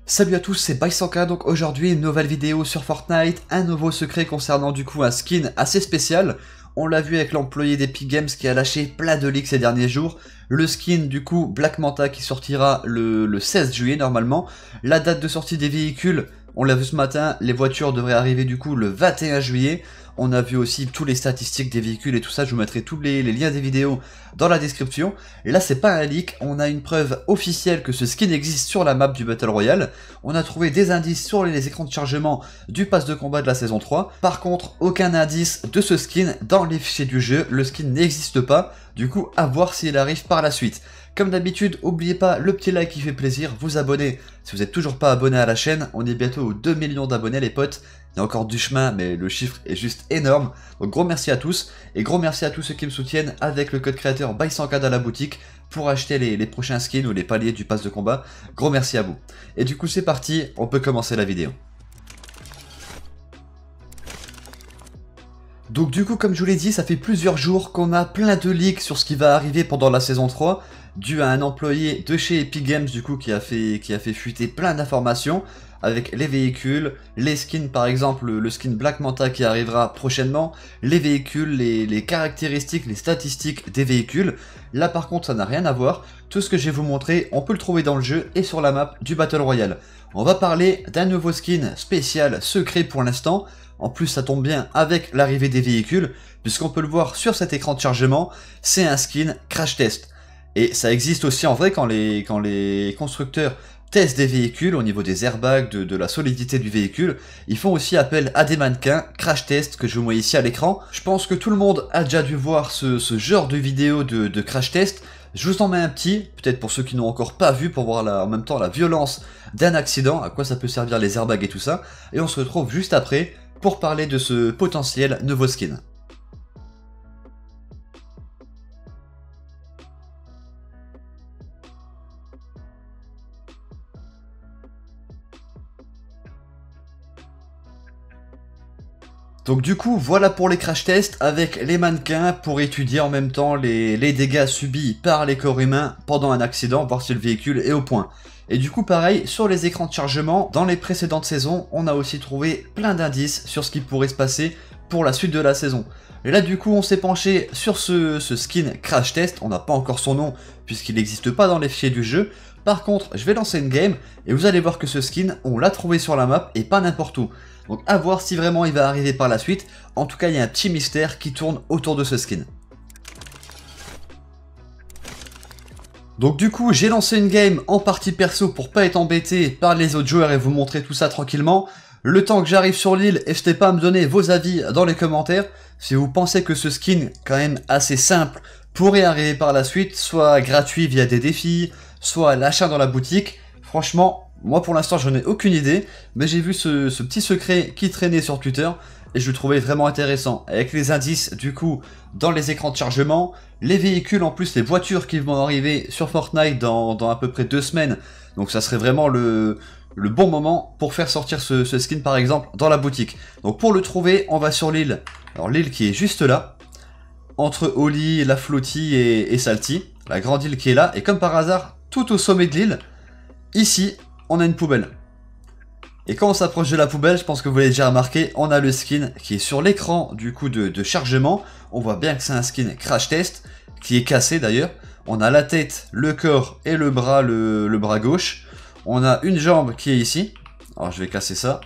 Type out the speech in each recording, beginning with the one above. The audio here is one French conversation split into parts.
Salut à tous, c'est Baisanka, donc aujourd'hui une nouvelle vidéo sur Fortnite, un nouveau secret concernant du coup un skin assez spécial. On l'a vu avec l'employé d'Epic Games qui a lâché plein de leaks ces derniers jours. Le skin du coup Black Manta qui sortira le 16 juillet normalement. La date de sortie des véhicules, on l'a vu ce matin, les voitures devraient arriver du coup le 21 juillet. On a vu aussi tous les statistiques des véhicules et tout ça, je vous mettrai tous les liens des vidéos dans la description. Et là c'est pas un leak, on a une preuve officielle que ce skin existe sur la map du Battle Royale. On a trouvé des indices sur les écrans de chargement du pass de combat de la saison 3. Par contre, aucun indice de ce skin dans les fichiers du jeu, le skin n'existe pas. Du coup, à voir s'il arrive par la suite. Comme d'habitude, n'oubliez pas le petit like qui fait plaisir, vous abonner si vous n'êtes toujours pas abonné à la chaîne. On est bientôt aux 2 millions d'abonnés les potes. Il y a encore du chemin, mais le chiffre est juste énorme. Donc gros merci à tous, et gros merci à tous ceux qui me soutiennent avec le code créateur Baisanka dans la boutique pour acheter les prochains skins ou les paliers du pass de combat. Gros merci à vous. Et du coup c'est parti, on peut commencer la vidéo. Donc du coup, comme je vous l'ai dit, ça fait plusieurs jours qu'on a plein de leaks sur ce qui va arriver pendant la saison 3, dû à un employé de chez Epic Games du coup qui a fait fuiter plein d'informations, avec les véhicules, les skins par exemple, le skin Black Manta qui arrivera prochainement, les véhicules, les caractéristiques, les statistiques des véhicules. Là par contre ça n'a rien à voir, tout ce que je vais vous montrer, on peut le trouver dans le jeu et sur la map du Battle Royale. On va parler d'un nouveau skin spécial, secret pour l'instant. En plus ça tombe bien avec l'arrivée des véhicules, puisqu'on peut le voir sur cet écran de chargement, c'est un skin crash test. Et ça existe aussi en vrai quand les constructeurs testent des véhicules au niveau des airbags, de la solidité du véhicule, ils font aussi appel à des mannequins crash test que je vous mets ici à l'écran. Je pense que tout le monde a déjà dû voir ce genre de vidéo de crash test. Je vous en mets un petit, peut-être pour ceux qui n'ont encore pas vu, pour voir en même temps la violence d'un accident, à quoi ça peut servir les airbags et tout ça. Et on se retrouve juste après pour parler de ce potentiel nouveau skin. Donc du coup, voilà pour les crash tests avec les mannequins pour étudier en même temps les dégâts subis par les corps humains pendant un accident, voir si le véhicule est au point. Et du coup pareil, sur les écrans de chargement, dans les précédentes saisons, on a aussi trouvé plein d'indices sur ce qui pourrait se passer pour la suite de la saison. Et là du coup on s'est penché sur ce skin crash test, on n'a pas encore son nom puisqu'il n'existe pas dans les fichiers du jeu. Par contre, je vais lancer une game et vous allez voir que ce skin, on l'a trouvé sur la map et pas n'importe où. Donc à voir si vraiment il va arriver par la suite. En tout cas, il y a un petit mystère qui tourne autour de ce skin. Donc du coup, j'ai lancé une game en partie perso pour pas être embêté par les autres joueurs et vous montrer tout ça tranquillement. Le temps que j'arrive sur l'île, n'hésitez pas à me donner vos avis dans les commentaires. Si vous pensez que ce skin, quand même assez simple, pourrait arriver par la suite, soit gratuit via des défis, soit à l'achat dans la boutique. Franchement, moi pour l'instant j'en ai aucune idée, mais j'ai vu ce petit secret qui traînait sur Twitter et je le trouvais vraiment intéressant. Avec les indices du coup dans les écrans de chargement, les véhicules en plus, les voitures qui vont arriver sur Fortnite dans à peu près 2 semaines. Donc ça serait vraiment le bon moment pour faire sortir ce skin par exemple dans la boutique. Donc pour le trouver, on va sur l'île. Alors l'île qui est juste là, entre Oli, La Flotti et Salty, la grande île qui est là. Et comme par hasard, tout au sommet de l'île, ici, on a une poubelle. Et quand on s'approche de la poubelle, je pense que vous l'avez déjà remarqué, on a le skin qui est sur l'écran du coup de chargement. On voit bien que c'est un skin crash test, qui est cassé d'ailleurs. On a la tête, le corps et le bras, le bras gauche. On a une jambe qui est ici. Alors je vais casser ça.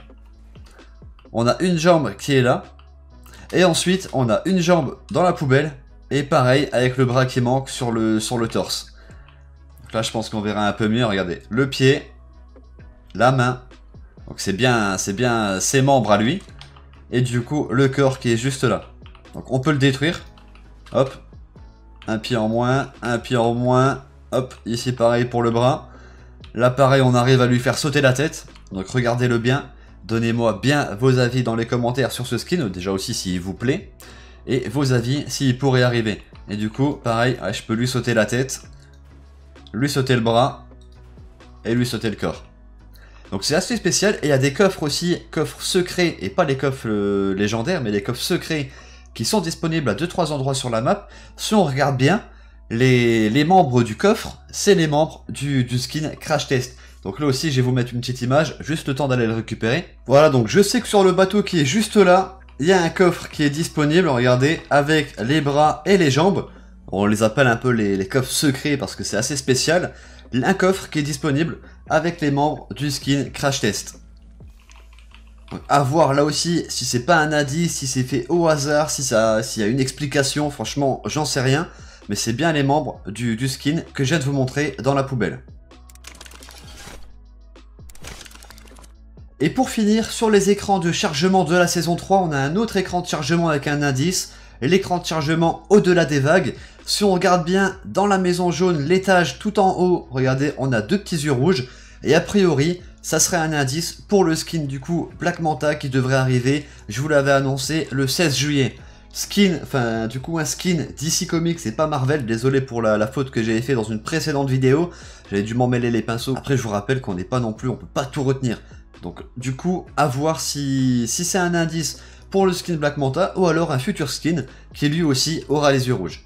On a une jambe qui est là. Et ensuite, on a une jambe dans la poubelle. Et pareil, avec le bras qui manque sur le torse. Donc là, je pense qu'on verra un peu mieux. Regardez, le pied, la main. Donc c'est bien ses membres à lui. Et du coup, le corps qui est juste là. Donc on peut le détruire. Hop. Un pied en moins, un pied en moins. Hop, ici pareil pour le bras. Là pareil, on arrive à lui faire sauter la tête. Donc regardez-le bien. Donnez-moi bien vos avis dans les commentaires sur ce skin. Déjà aussi s'il vous plaît. Et vos avis s'il pourrait arriver. Et du coup, pareil, je peux lui sauter la tête. Lui sauter le bras. Et lui sauter le corps. Donc c'est assez spécial. Et il y a des coffres aussi. Coffres secrets. Et pas les coffres légendaires. Mais les coffres secrets qui sont disponibles à 2-3 endroits sur la map. Si on regarde bien, les membres du coffre, c'est les membres du skin Crash Test. Donc là aussi, je vais vous mettre une petite image, juste le temps d'aller le récupérer. Voilà, donc je sais que sur le bateau qui est juste là, il y a un coffre qui est disponible, regardez, avec les bras et les jambes. On les appelle un peu les coffres secrets parce que c'est assez spécial. Un coffre qui est disponible avec les membres du skin Crash Test. Donc, à voir là aussi si c'est pas un indice, si c'est fait au hasard, s'il y a une explication, franchement, j'en sais rien. Mais c'est bien les membres du skin que je viens de vous montrer dans la poubelle. Et pour finir, sur les écrans de chargement de la saison 3, on a un autre écran de chargement avec un indice, l'écran de chargement au-delà des vagues. Si on regarde bien dans la maison jaune, l'étage tout en haut, regardez, on a deux petits yeux rouges. Et a priori, ça serait un indice pour le skin du coup Black Manta qui devrait arriver, je vous l'avais annoncé, le 16 juillet. Un skin DC Comics et pas Marvel, désolé pour la faute que j'avais fait dans une précédente vidéo, j'avais dû m'en mêler les pinceaux. Après je vous rappelle qu'on n'est pas non plus, on peut pas tout retenir. Donc du coup, à voir si c'est un indice pour le skin Black Manta ou alors un futur skin qui lui aussi aura les yeux rouges.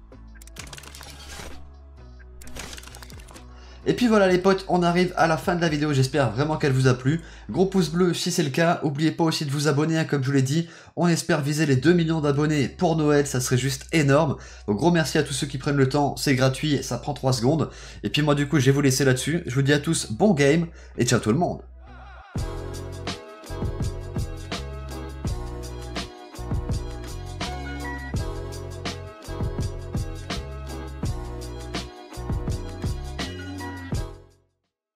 Et puis voilà les potes, on arrive à la fin de la vidéo, j'espère vraiment qu'elle vous a plu. Gros pouce bleu si c'est le cas, n'oubliez pas aussi de vous abonner, hein, comme je vous l'ai dit. On espère viser les 2 millions d'abonnés pour Noël, ça serait juste énorme. Donc gros merci à tous ceux qui prennent le temps, c'est gratuit, ça prend 3 secondes. Et puis moi du coup je vais vous laisser là-dessus, je vous dis à tous bon game et ciao tout le monde.